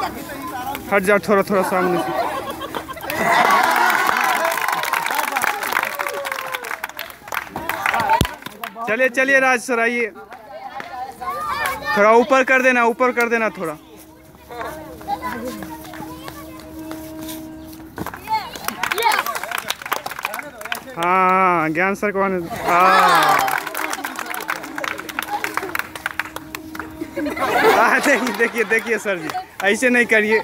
हट जाओ थोड़ा थोड़ा सामने से। चलिए चलिए राज सर आइए, थोड़ा ऊपर कर देना थोड़ा। हाँ ज्ञान सर को आने। देखिए देखिए सर जी, ऐसे नहीं करिए।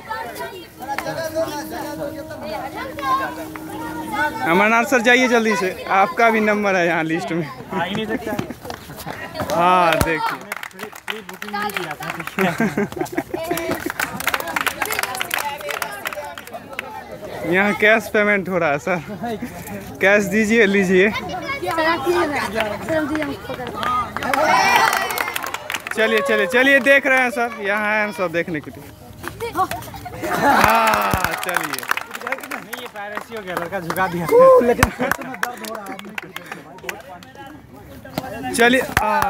अमरनाथ सर जाइए जल्दी से, आपका भी नंबर है यहाँ लिस्ट में। आ ही नहीं सकता। हाँ देखिए यहाँ कैश पेमेंट हो रहा है सर, कैश दीजिए लीजिए। चलिए चलिए चलिए, देख रहे हैं सर, यहाँ हैं हम सब देखने के लिए। हाँ चलिए, ये पायरेसी हो गया, लड़का झुका दिया। लेकिन चलिए।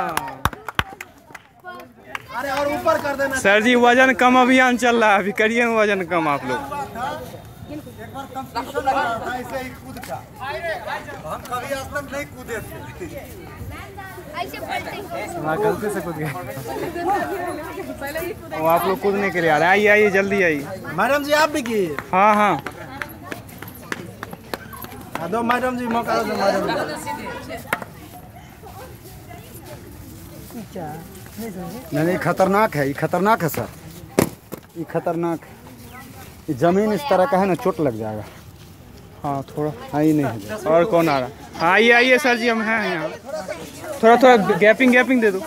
अरे और ऊपर कर देना सर जी, वजन कम अभियान चल रहा है, अभी करिए वजन कम आप लोग। ऐसे ही कूद का, हम कभी आज तक नहीं कूदे थे। गलती से कूद गया। वो आप लोग कूदने के लिए आ रहे हैं, आइए आइए जल्दी आइए। मैडम जी आप भी किए? हाँ हाँ दो मैडम जी मौका दो मैडम जी। नहीं खतरनाक है, ये खतरनाक है सर, ये खतरनाक है। ये जमीन इस तरह का है ना, चोट लग जाएगा। हाँ थोड़ा। हाँ ये नहीं है। और कौन आ रहा है? हाँ आइए आइए सर जी, हम हैं यहाँ। थोड़ा थोड़ा गैपिंग दे दो।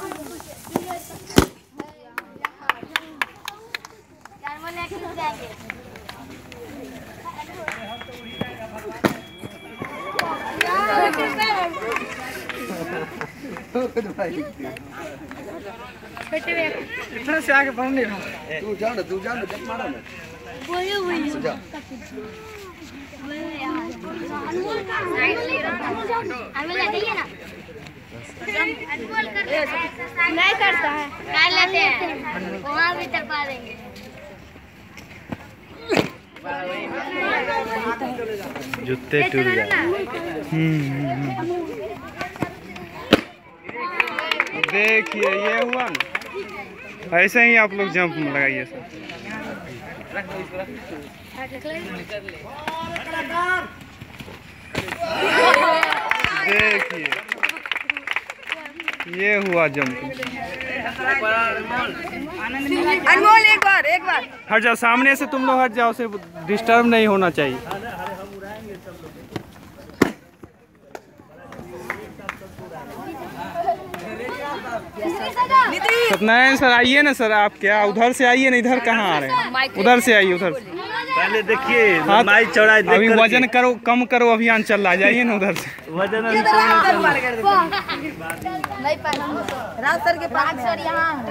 इतना से आगे बढ़ नहीं रहा। तू जान जब मारा ना नहीं करता है, कर लेते हैं, वहाँ भी तरपा देंगे। जूते टूट गए। देखिए ये हुआ ना, ऐसे ही आप लोग जंप लगाइए सर। देखिए ये हुआ जंप। अनमोल एक बार हट जाओ सामने से, तुम लोग हट जाओ, सिर्फ डिस्टर्ब नहीं होना चाहिए। सत्यनारायण सर आइए ना सर, आप क्या उधर से आइए ना, इधर कहाँ आ रहे हैं? उधर से आइए, उधर से। पहले देखिए लंबाई चौड़ाई अभी वजन करो, कम करो, अभियान चल रहा है, जाइए ना उधर से। वजन नहीं राज सर के पास सर यहाँ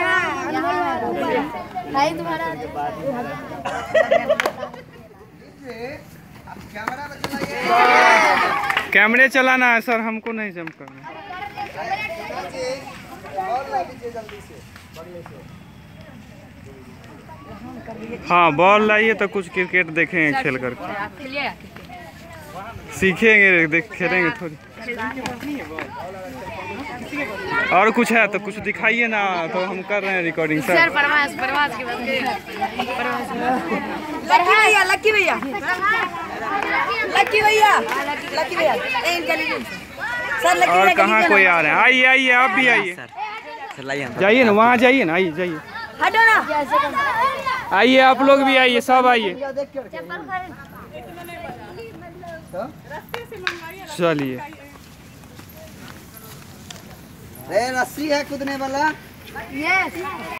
भाई तुम्हारा कैमरे चलाना है सर, हमको नहीं जंप करना। हाँ बॉल लाइए तो कुछ क्रिकेट देखेंगे खेल कर, सीखेंगे, देख खेलेंगे थोड़ी। और कुछ है तो कुछ दिखाइए ना, तो हम कर रहे हैं रिकॉर्डिंग सर। लक्की भैया और कहाँ कोई आ रहे हैं? आइए आइए, आप भी आइए, जाइए ना वहाँ, जाइए ना, आइए जाइए, हटो ना, आइए आप लोग भी आइए, सब आइए। चलिए रस्सी है कूदने वाला।